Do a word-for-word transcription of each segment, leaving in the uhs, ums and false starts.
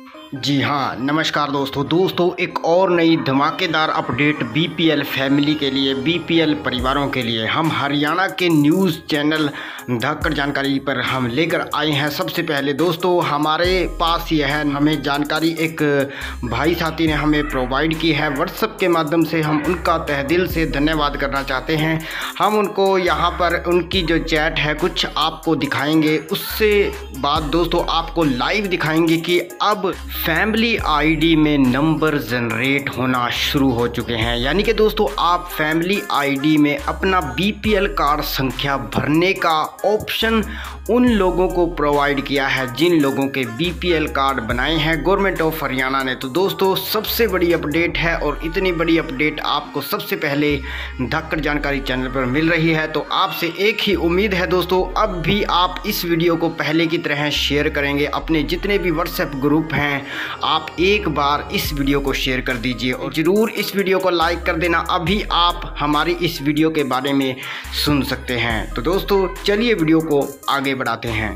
जी हाँ, नमस्कार दोस्तों दोस्तों एक और नई धमाकेदार अपडेट बीपीएल फैमिली के लिए, बीपीएल परिवारों के लिए हम हरियाणा के न्यूज़ चैनल धक्कर जानकारी पर हम लेकर आए हैं। सबसे पहले दोस्तों हमारे पास यह है, हमें जानकारी एक भाई साथी ने हमें प्रोवाइड की है व्हाट्सएप के माध्यम से। हम उनका तहे दिल से धन्यवाद करना चाहते हैं। हम उनको यहाँ पर उनकी जो चैट है कुछ आपको दिखाएंगे, उससे बाद दोस्तों आपको लाइव दिखाएंगे कि अब फैमिली आईडी में नंबर जनरेट होना शुरू हो चुके हैं। यानी कि दोस्तों आप फैमिली आईडी में अपना बीपीएल कार्ड संख्या भरने का ऑप्शन उन लोगों को प्रोवाइड किया है जिन लोगों के बीपीएल कार्ड बनाए हैं गवर्नमेंट ऑफ हरियाणा ने। तो दोस्तों सबसे बड़ी अपडेट है और इतनी बड़ी अपडेट आपको सबसे पहले धक्कर जानकारी चैनल पर मिल रही है। तो आपसे एक ही उम्मीद है दोस्तों, अब भी आप इस वीडियो को पहले की तरह शेयर करेंगे अपने जितने भी व्हाट्सएप ग्रुप हैं। आप एक बार इस वीडियो को शेयर कर दीजिए और ज़रूर इस वीडियो को लाइक कर देना। अभी आप हमारी इस वीडियो के बारे में सुन सकते हैं। तो दोस्तों चलिए वीडियो को आगे बढ़ाते हैं।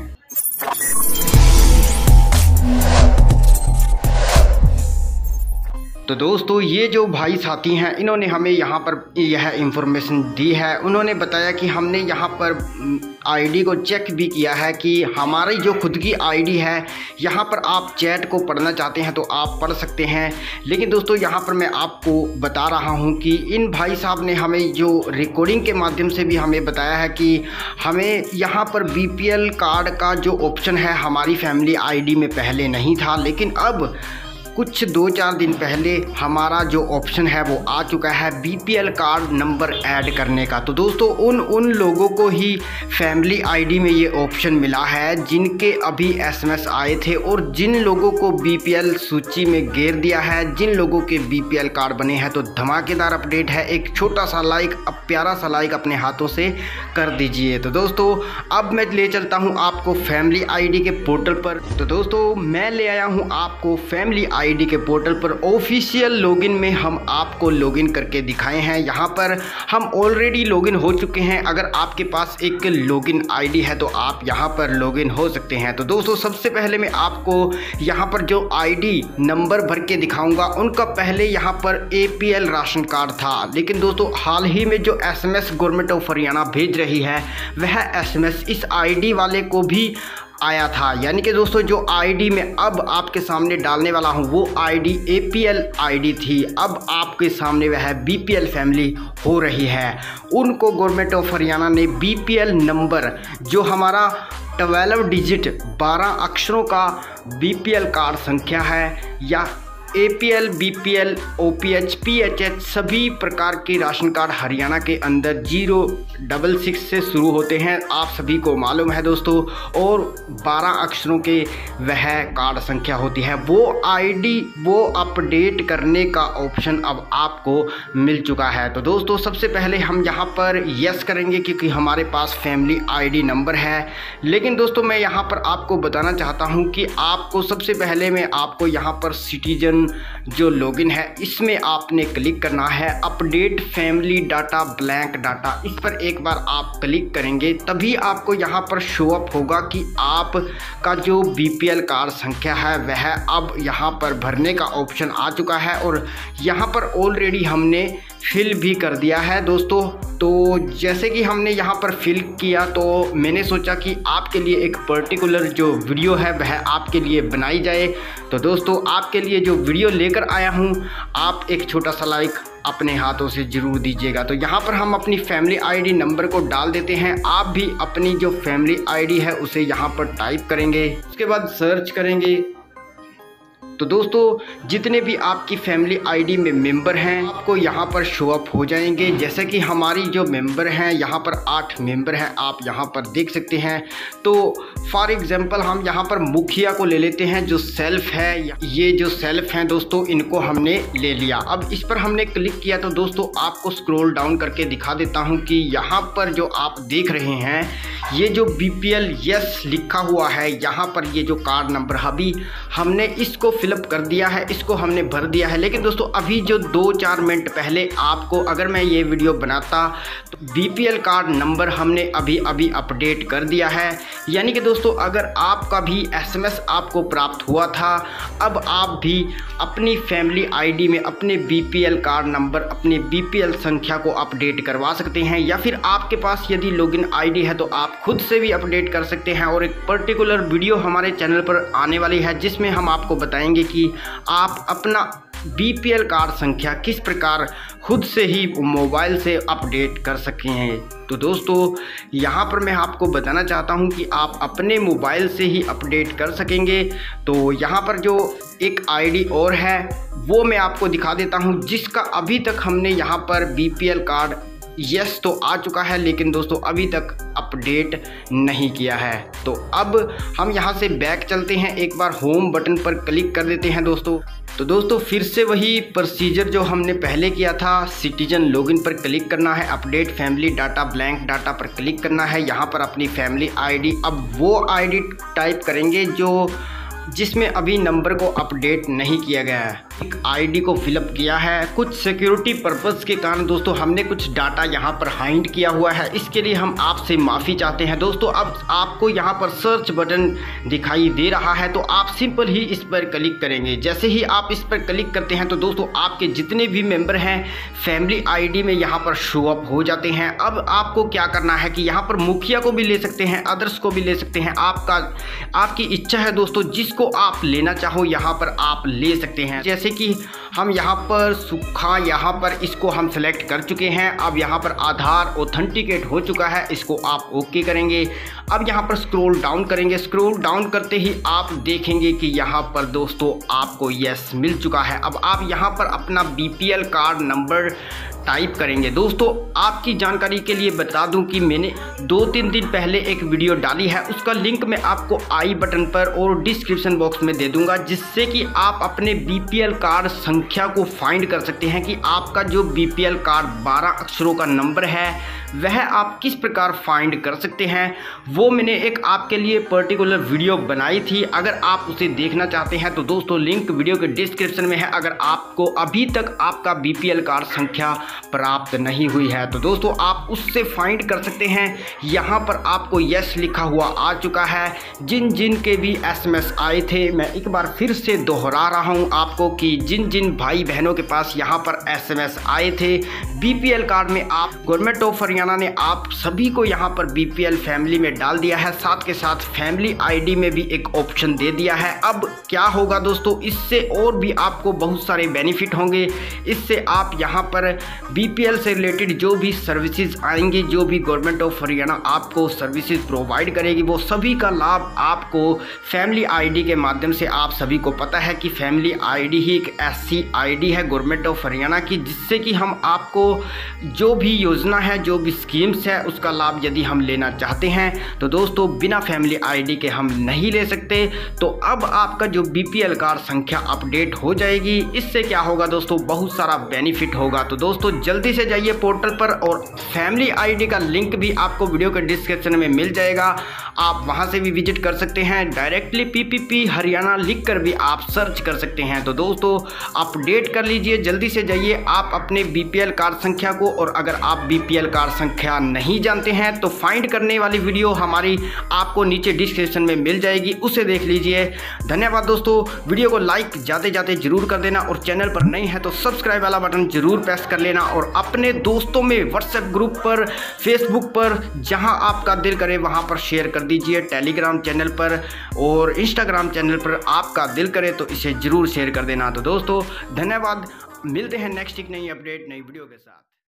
तो दोस्तों ये जो भाई साथी हैं इन्होंने हमें यहाँ पर यह इंफॉर्मेशन दी है। उन्होंने बताया कि हमने यहाँ पर आईडी को चेक भी किया है कि हमारी जो खुद की आईडी है यहाँ पर आप चैट को पढ़ना चाहते हैं तो आप पढ़ सकते हैं। लेकिन दोस्तों यहाँ पर मैं आपको बता रहा हूँ कि इन भाई साहब ने हमें जो रिकॉर्डिंग के माध्यम से भी हमें बताया है कि हमें यहाँ पर बीपीएल कार्ड का जो ऑप्शन है हमारी फैमिली आईडी में पहले नहीं था, लेकिन अब कुछ दो चार दिन पहले हमारा जो ऑप्शन है वो आ चुका है बीपीएल कार्ड नंबर ऐड करने का। तो दोस्तों उन उन लोगों को ही फैमिली आईडी में ये ऑप्शन मिला है जिनके अभी एसएमएस आए थे और जिन लोगों को बीपीएल सूची में घेर दिया है, जिन लोगों के बीपीएल कार्ड बने हैं। तो धमाकेदार अपडेट है, एक छोटा सा लाइक, अब प्यारा सा लाइक अपने हाथों से कर दीजिए। तो दोस्तों अब मैं ले चलता हूँ आपको फैमिली आईडी के पोर्टल पर। तो दोस्तों मैं ले आया हूँ आपको फैमिली आईडी के पोर्टल पर। ऑफिशियल लॉगिन में हम आपको लॉगिन करके दिखाए हैं। यहाँ पर हम ऑलरेडी लॉगिन हो चुके हैं। अगर आपके पास एक लॉगिन आईडी है तो आप यहाँ पर लॉगिन हो सकते हैं। तो दोस्तों सबसे पहले मैं आपको यहाँ पर जो आईडी नंबर भर के दिखाऊंगा, उनका पहले यहाँ पर एपीएल राशन कार्ड था, लेकिन दोस्तों हाल ही में जो एसएमएस गवर्नमेंट ऑफ हरियाणा भेज रही है वह एसएमएस इस आईडी वाले को भी आया था। यानी कि दोस्तों जो आईडी में अब आपके सामने डालने वाला हूं वो आईडी एपीएल आईडी थी, अब आपके सामने वह बीपीएल फैमिली हो रही है। उनको गवर्नमेंट ऑफ हरियाणा ने बीपीएल नंबर जो हमारा ट्वेल्व डिजिट बारह अक्षरों का बीपीएल कार्ड संख्या है या एपीएल, बीपीएल, ओपीएच, पीएचएच सभी प्रकार के राशन कार्ड हरियाणा के अंदर जीरो डबल सिक्स से शुरू होते हैं, आप सभी को मालूम है दोस्तों, और बारह अक्षरों के वह कार्ड संख्या होती है। वो आईडी वो अपडेट करने का ऑप्शन अब आपको मिल चुका है। तो दोस्तों सबसे पहले हम यहाँ पर यस करेंगे क्योंकि हमारे पास फैमिली आईडी नंबर है। लेकिन दोस्तों मैं यहाँ पर आपको बताना चाहता हूँ कि आपको सबसे पहले मैं आपको यहाँ पर सिटीजन जो लॉगिन है इसमें आपने क्लिक करना है, update family data blank data, इस पर एक बार आप क्लिक करेंगे तभी आपको यहाँ पर शो अप होगा कि आपका जो बीपीएल कार्ड संख्या है वह अब यहाँ पर भरने का ऑप्शन आ चुका है और यहाँ पर ऑलरेडी हमने फिल भी कर दिया है दोस्तों। तो जैसे कि हमने यहाँ पर फिल किया तो मैंने सोचा कि आपके लिए एक पर्टिकुलर जो वीडियो है वह आपके लिए बनाई जाए। तो दोस्तों आपके लिए जो वीडियो लेकर आया हूँ आप एक छोटा सा लाइक अपने हाथों से ज़रूर दीजिएगा। तो यहाँ पर हम अपनी फैमिली आईडी नंबर को डाल देते हैं। आप भी अपनी जो फैमिली आईडी है उसे यहाँ पर टाइप करेंगे, उसके बाद सर्च करेंगे। तो दोस्तों जितने भी आपकी फैमिली आईडी में मेंबर हैं आपको यहाँ पर शो अप हो जाएंगे। जैसे कि हमारी जो मेंबर हैं यहाँ पर आठ मेंबर हैं, आप यहाँ पर देख सकते हैं। तो फॉर एग्जांपल हम यहाँ पर मुखिया को ले लेते हैं, जो सेल्फ है, ये जो सेल्फ हैं दोस्तों इनको हमने ले लिया। अब इस पर हमने क्लिक किया तो दोस्तों आपको स्क्रॉल डाउन करके दिखा देता हूँ कि यहाँ पर जो आप देख रहे हैं ये जो बीपीएल यस लिखा हुआ है, यहाँ पर ये जो कार्ड नंबर अभी हमने इसको फिल फिलअप कर दिया है, इसको हमने भर दिया है। लेकिन दोस्तों अभी जो दो चार मिनट पहले आपको अगर मैं ये वीडियो बनाता तो बीपीएल कार्ड नंबर हमने अभी अभी अपडेट कर दिया है। यानी कि दोस्तों अगर आपका भी एसएमएस आपको प्राप्त हुआ था, अब आप भी अपनी फैमिली आईडी में अपने बीपीएल कार्ड नंबर, अपने बीपीएल संख्या को अपडेट करवा सकते हैं। या फिर आपके पास यदि लॉगिन आईडी है तो आप खुद से भी अपडेट कर सकते हैं। और एक पर्टिकुलर वीडियो हमारे चैनल पर आने वाली है जिसमें हम आपको बताएंगे कि आप अपना बीपीएल कार्ड संख्या किस प्रकार खुद से ही मोबाइल से अपडेट कर सकते हैं। तो दोस्तों यहाँ पर मैं आपको बताना चाहता हूँ कि आप अपने मोबाइल से ही अपडेट कर सकेंगे। तो यहाँ पर जो एक आईडी और है वो मैं आपको दिखा देता हूँ, जिसका अभी तक हमने यहाँ पर बीपीएल कार्ड यस तो आ चुका है, लेकिन दोस्तों अभी तक अपडेट नहीं किया है। तो अब हम यहाँ से बैक चलते हैं, एक बार होम बटन पर क्लिक कर देते हैं दोस्तों। तो दोस्तों फिर से वही प्रोसीजर जो हमने पहले किया था, सिटीजन लॉगिन पर क्लिक करना है, update family data blank data पर क्लिक करना है। यहाँ पर अपनी फैमिली आईडी, अब वो आईडी टाइप करेंगे जो जिसमें अभी नंबर को अपडेट नहीं किया गया है। एक आईडी को फिलअप किया है, कुछ सिक्योरिटी पर्पस के कारण दोस्तों हमने कुछ डाटा यहाँ पर हाइड किया हुआ है, इसके लिए हम आपसे माफ़ी चाहते हैं दोस्तों। अब आपको यहाँ पर सर्च बटन दिखाई दे रहा है, तो आप सिंपल ही इस पर क्लिक करेंगे। जैसे ही आप इस पर क्लिक करते हैं तो दोस्तों आपके जितने भी मेंबर हैं फैमिली आईडी में यहाँ पर शो अप हो जाते हैं। अब आपको क्या करना है कि यहाँ पर मुखिया को भी ले सकते हैं, अदर्स को भी ले सकते हैं, आपका आपकी इच्छा है दोस्तों, जिसको आप लेना चाहो यहाँ पर आप ले सकते हैं। जैसे कि हम यहाँ पर सुखा यहाँ पर इसको हम सेलेक्ट कर चुके हैं। अब यहाँ पर आधार ऑथेंटिकेट हो चुका है, इसको आप ओके करेंगे। अब यहाँ पर स्क्रॉल डाउन करेंगे, स्क्रॉल डाउन करते ही आप देखेंगे कि यहाँ पर दोस्तों आपको यस मिल चुका है। अब आप यहाँ पर अपना बीपीएल कार्ड नंबर टाइप करेंगे। दोस्तों आपकी जानकारी के लिए बता दूं कि मैंने दो तीन दिन पहले एक वीडियो डाली है, उसका लिंक मैं आपको आई बटन पर और डिस्क्रिप्शन बॉक्स में दे दूंगा, जिससे कि आप अपने बीपीएल कार्ड संख्या को फाइंड कर सकते हैं कि आपका जो बीपीएल कार्ड बारह अक्षरों का नंबर है वह आप किस प्रकार फाइंड कर सकते हैं। वो मैंने एक आपके लिए पर्टिकुलर वीडियो बनाई थी, अगर आप उसे देखना चाहते हैं तो दोस्तों लिंक वीडियो के डिस्क्रिप्शन में है। अगर आपको अभी तक आपका बीपीएल कार्ड संख्या प्राप्त नहीं हुई है तो दोस्तों आप उससे फाइंड कर सकते हैं। यहाँ पर आपको यस लिखा हुआ आ चुका है। जिन जिन के भी एसएमएस आए थे, मैं एक बार फिर से दोहरा रहा हूँ आपको कि जिन जिन भाई बहनों के पास यहाँ पर एसएमएस आए थे बीपीएल कार्ड में, आप गवर्नमेंट ऑफ हरियाणा ने आप सभी को यहाँ पर बीपीएल फैमिली में डाल दिया है, साथ के साथ फैमिली आईडी में भी एक ऑप्शन दे दिया है। अब क्या होगा दोस्तों, इससे और भी आपको बहुत सारे बेनिफिट होंगे। इससे आप यहाँ पर बीपीएल से रिलेटेड जो भी सर्विसेज आएंगी, जो भी गवर्नमेंट ऑफ हरियाणा आपको सर्विसेज प्रोवाइड करेगी, वो सभी का लाभ आपको फैमिली आईडी के माध्यम से, आप सभी को पता है कि फैमिली आईडी ही एक ऐसी आईडी है गवर्नमेंट ऑफ हरियाणा की, जिससे कि हम आपको जो भी योजना है, जो भी स्कीम्स है, उसका लाभ यदि हम लेना चाहते हैं तो दोस्तों बिना फैमिली आईडी के हम नहीं ले सकते। तो अब आपका जो बीपीएल कार्ड संख्या अपडेट हो जाएगी। इससे क्या होगा दोस्तों, बहुत सारा बेनिफिट होगा। तो दोस्तों जल्दी से जाइए पोर्टल पर, और फैमिली आईडी का लिंक भी आपको वीडियो के डिस्क्रिप्शन में मिल जाएगा, आप वहां से भी विजिट कर सकते हैं। डायरेक्टली पीपीपी हरियाणा लिखकर भी आप सर्च कर सकते हैं। तो दोस्तों अपडेट कर लीजिए, जल्दी से जाइए आप अपने बीपीएल कार्ड संख्या को। और अगर आप बीपीएल कार्ड संख्या नहीं जानते हैं तो फाइंड करने वाली वीडियो हमारी आपको नीचे डिस्क्रिप्शन में मिल जाएगी, उसे देख लीजिए। धन्यवाद दोस्तों, वीडियो को लाइक जाते जाते जरूर कर देना, और चैनल पर नए हैं तो सब्सक्राइब वाला बटन जरूर प्रेस कर लेना, और अपने दोस्तों में व्हाट्सएप ग्रुप पर, फेसबुक पर, जहां आपका दिल करे वहां पर शेयर कर दीजिए। टेलीग्राम चैनल पर और इंस्टाग्राम चैनल पर आपका दिल करे तो इसे जरूर शेयर कर देना। तो दोस्तों धन्यवाद, मिलते हैं नेक्स्ट एक नई अपडेट नई वीडियो के साथ।